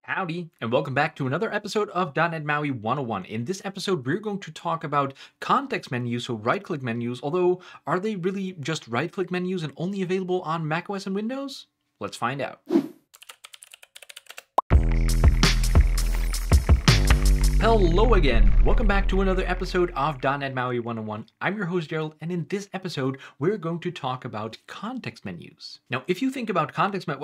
Howdy, and welcome back to another episode of .NET MAUI 101. In this episode, we're going to talk about context menus, so right-click menus, although are they really just right-click menus and only available on macOS and Windows? Let's find out. Hello again! Welcome back to another episode of .NET MAUI 101. I'm your host Gerald, and in this episode, we're going to talk about context menus. Now, if you think about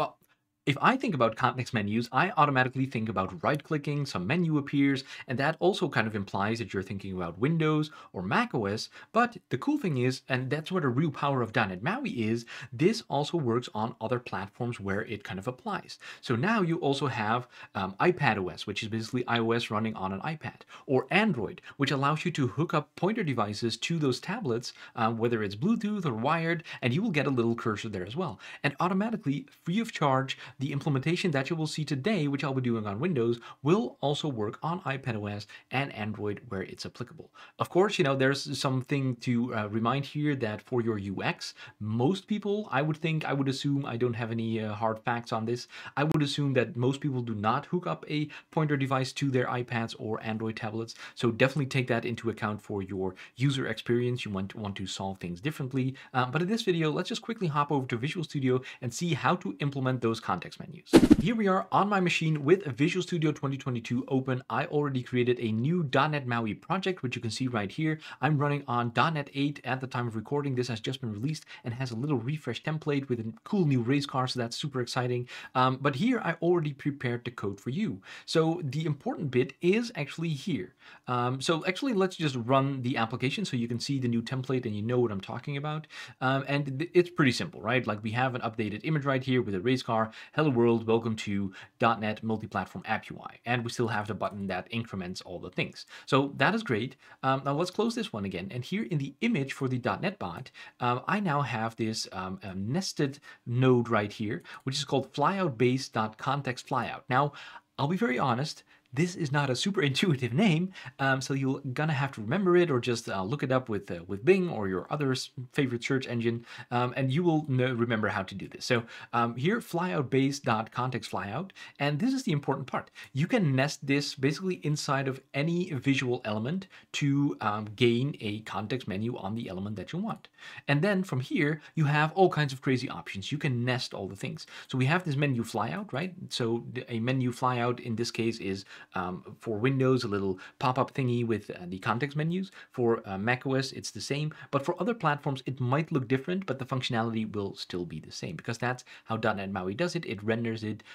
if I think about context menus, I automatically think about right-clicking, some menu appears, and that also kind of implies that you're thinking about Windows or macOS. But the cool thing is, and that's where the real power of .NET MAUI is, this also works on other platforms where it kind of applies. So now you also have iPadOS, which is basically iOS running on an iPad, or Android, which allows you to hook up pointer devices to those tablets, whether it's Bluetooth or wired, and you will get a little cursor there as well. And automatically, free of charge, the implementation that you will see today, which I'll be doing on Windows, will also work on iPadOS and Android where it's applicable. Of course, there's something to remind here that for your UX, most people, I would assume, I don't have any hard facts on this, I would assume that most people do not hook up a pointer device to their iPads or Android tablets. So definitely take that into account for your user experience. You want to solve things differently. But in this video, let's just quickly hop over to Visual Studio and see how to implement those context menus. Here we are on my machine with Visual Studio 2022 open. I already created a new .NET MAUI project, which you can see right here. I'm running on .NET 8 at the time of recording. This has just been released and has a little refresh template with a cool new race car, so that's super exciting. But here I already prepared the code for you. So the important bit is actually here. So actually, let's just run the application so you can see the new template and you know what I'm talking about. And it's pretty simple, right? Like we have an updated image right here with a race car. Hello world, welcome to .NET Multi-Platform App UI. And we still have the button that increments all the things. So that is great. Now let's close this one again. And here in the image for the .NET bot, I now have this nested node right here, which is called flyoutbase.contextFlyout. Now, I'll be very honest, this is not a super intuitive name, so you're gonna have to remember it or just look it up with Bing or your other favorite search engine, and you will remember how to do this. So here, flyoutbase.contextFlyout, and this is the important part. You can nest this basically inside of any visual element to gain a context menu on the element that you want. And then from here, you have all kinds of crazy options. You can nest all the things. So we have this menu flyout, right? So a menu flyout in this case is for Windows, a little pop-up thingy with the context menus. For macOS, it's the same. But for other platforms, it might look different, but the functionality will still be the same because that's how .NET MAUI does it. It renders it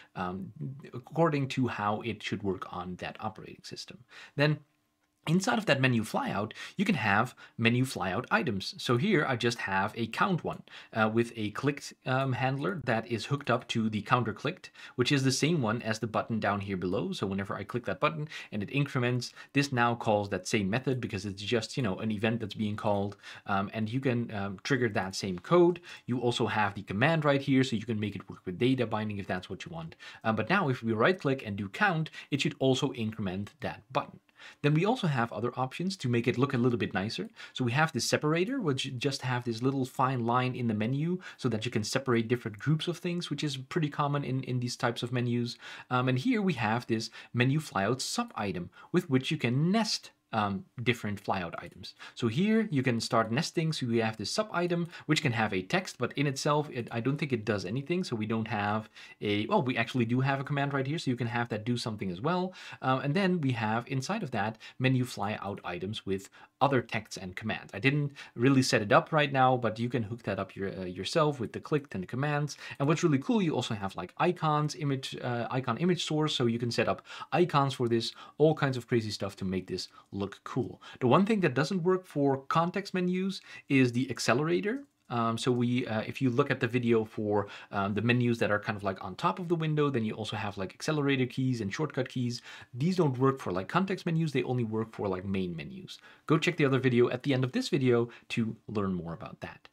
according to how it should work on that operating system. Then inside of that menu flyout, you can have menu flyout items. So here I just have a count one with a clicked handler that is hooked up to the counter clicked, which is the same one as the button down here below. So whenever I click that button and it increments, this now calls that same method because it's just, an event that's being called, and you can trigger that same code. You also have the command right here, so you can make it work with data binding if that's what you want. But now if we right click and do count, it should also increment that button. Then we also have other options to make it look a little bit nicer. So we have this separator, which just have this little fine line in the menu so that you can separate different groups of things, which is pretty common in these types of menus. And here we have this menu flyout sub item with which you can nest different flyout items. So here you can start nesting. So we have this sub item which can have a text, but in itself I don't think it does anything. So we don't have we actually do have a command right here, so you can have that do something as well. And then we have inside of that menu flyout items with other texts and commands. I didn't really set it up right now, but you can hook that up yourself with the clicked and the commands. And what's really cool, you also have like icons, icon image source, so you can set up icons for this, all kinds of crazy stuff to make this look cool. The one thing that doesn't work for context menus is the accelerator. So if you look at the video for the menus that are kind of like on top of the window, then you also have like accelerator keys and shortcut keys. These don't work for like context menus. They only work for like main menus. Go check the other video at the end of this video to learn more about that.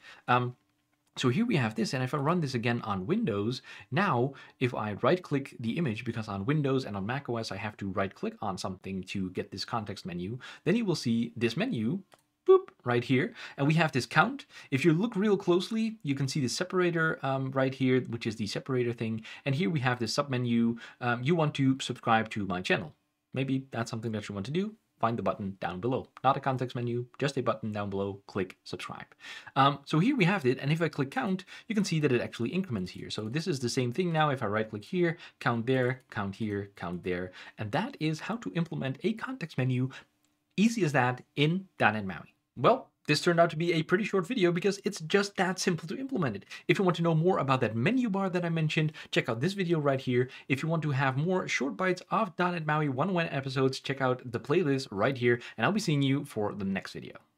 So here we have this, and if I run this again on Windows, now if I right-click the image, because on Windows and on macOS I have to right-click on something to get this context menu, then you will see this menu, boop, right here, and we have this count. If you look real closely, you can see the separator right here, which is the separator thing. And here we have the submenu. You want to subscribe to my channel. Maybe that's something that you want to do. Find the button down below. Not a context menu, just a button down below. Click subscribe. So here we have it, and if I click count, you can see that it actually increments here. So this is the same thing now. If I right click here, count there, count here, count there. And that is how to implement a context menu, easy as that, in .NET MAUI. Well, this turned out to be a pretty short video because it's just that simple to implement it. If you want to know more about that menu bar that I mentioned, check out this video right here. If you want to have more short bites of .NET MAUI 101 episodes, check out the playlist right here, and I'll be seeing you for the next video.